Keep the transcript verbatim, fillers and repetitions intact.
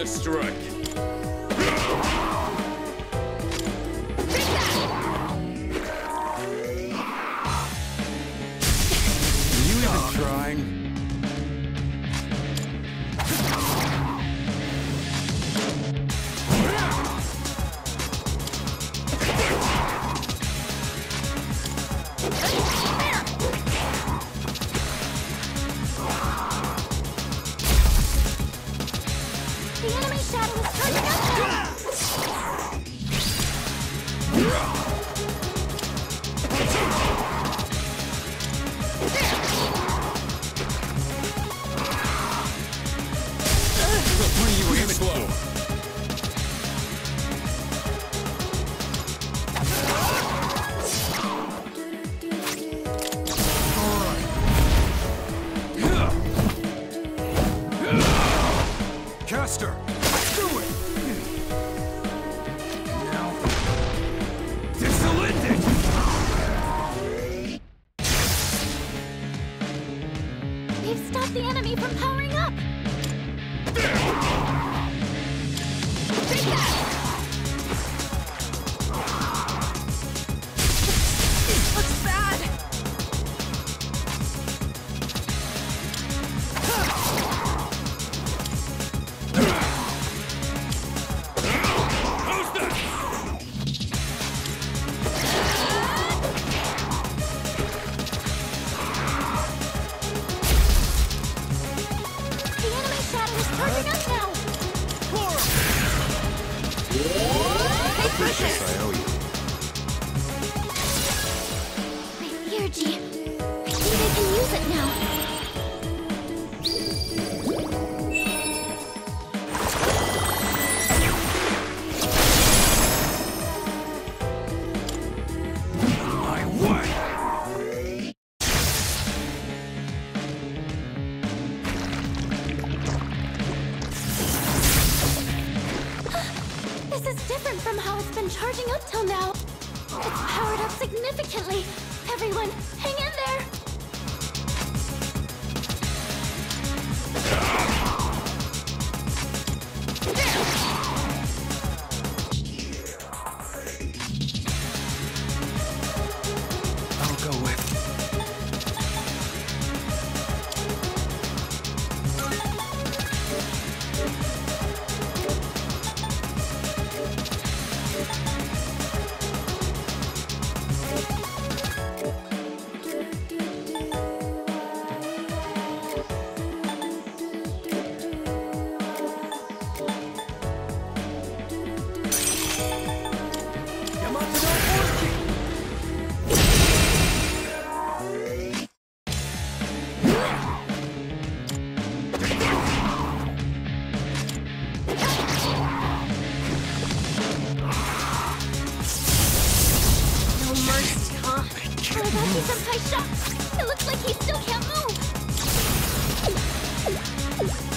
the strike. Are you even trying? The enemy shadow is charging up now! What are you aiming for? Caster! Do it! Now... Disillusioned! We've stopped the enemy from powering up! Take that! This looks bad! The enemy shadow is charging up now! Hey, precious! I owe you. My Theurgy. I think I can use it now. My way! This is different from how it's been charging up till now. It's powered up significantly. Everyone, hang in there! I'll go with... Yamato Orki! No mercy, huh? Aragaki Senpai shot! It looks like he still can't move!